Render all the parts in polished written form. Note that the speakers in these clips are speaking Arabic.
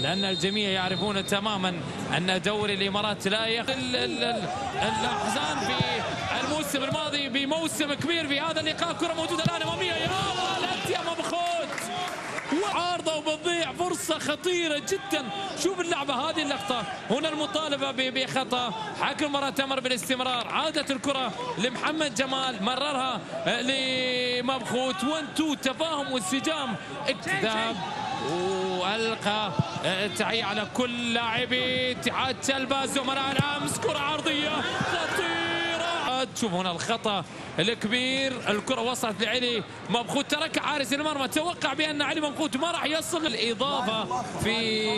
لأن الجميع يعرفون تماما أن دوري الإمارات لا يخل الأحزان في الموسم الماضي بموسم كبير. في هذا اللقاء كرة موجودة الآن أمامية، يا الله يا مبخوت، وعارضة وبتضيع فرصة خطيرة جدا. شوف اللعبة، هذه اللقطة هنا المطالبة بخطأ، حكم المباراة أمر بالاستمرار. عادت الكرة لمحمد جمال، مررها لمبخوت، 1-2 تفاهم وانسجام اكتذاب، والقى تحية على كل لاعبي اتحاد تلبا زملاء الامس. كرة عرضية خطيرة، تشوف هنا الخطأ الكبير. الكرة وصلت لعلي مبخوت، ترك حارس المرمى، توقع بأن علي مبخوت ما راح يصل. الإضافة في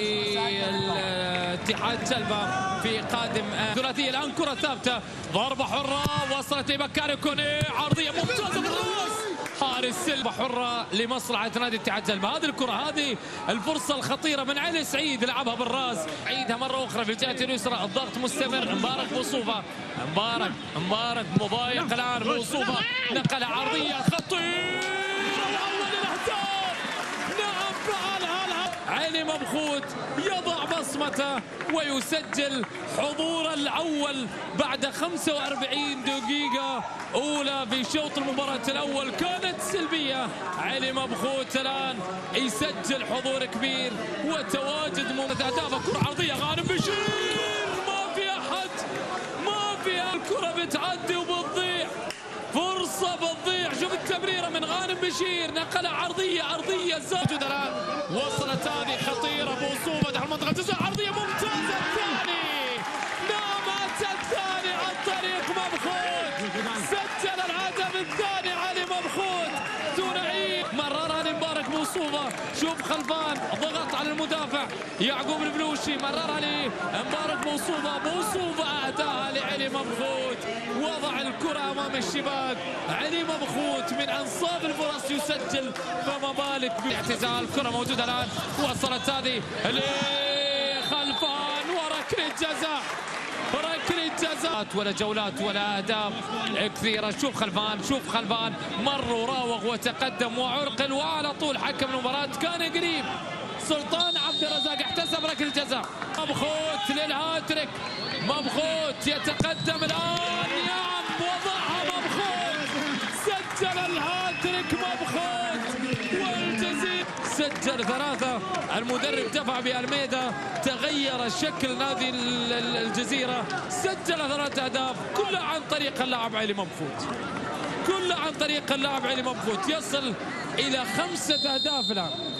اتحاد تلبا في قادم ثلاثية. الآن كرة ثابتة، ضربة حرة وصلت لبكاري كوني، عرضية ممتازة بالراس، حارس سلبة حرة لمصلحة نادي اتحاد تلبا. هذه الكرة، هذه الفرصة الخطيرة من علي سعيد، لعبها بالراس، عيدها مرة أخرى في الجهة اليسرى، الضغط مستمر. مبارك بوصوفة، مبارك مضايق الآن بوصوفة، نقلة عرضية خطيرة، الأول الأهداف. نعم فعلها علي مبخوت، يضع بصمته ويسجل حضور الأول بعد 45 دقيقة أولى في شوط المباراة الأول كانت سلبية. علي مبخوت الآن يسجل حضور كبير وتواجد أهدافه. كرة عرضية غانم بشير، ما في أحد، ما في الكرة بتعدي وبتضيع، فرصة بتضيع. شوف التمريرة من غانم بشير، نقلة عرضية زاجد الآن، وصلت هذه خطيرة بوصوفة داخل منطقة الجزاء، عرضية ممتازة. الثاني، نعم الثاني عن طريق مبخوت، سجل الهدف الثاني علي مبخوت ثنائي، مررها لمبارك بوصوفة. شوف خلفان ضغط على المدافع يعقوب البلوشي، مررها لمبارك بوصوفة اهداها لعلي مبخوت، وضع الكرة امام الشباك. علي مبخوت من انصاف الفرص يسجل، فما بالك باعتزال. كرة موجودة الان، وصلت هذه لخلفان وركلة جزاء، ولا جولات ولا اهداف كثيره. شوف خلفان مر وراوغ وتقدم وعرقل، وعلى طول حكم المباراه كان قريب. سلطان عبد الرزاق احتسب ركله جزاء. مبخوت للهاتريك، مبخوت يتقدم الان، نعم وضعها مبخوت، سجل الهاتريك مبخوت، والجزيرة سجل 3. المدرب دفع بألميدا، تغير شكل نادي الجزيرة، سجل 3 أهداف كلها عن طريق اللاعب علي مبخوت، يصل إلى 5 أهداف الآن.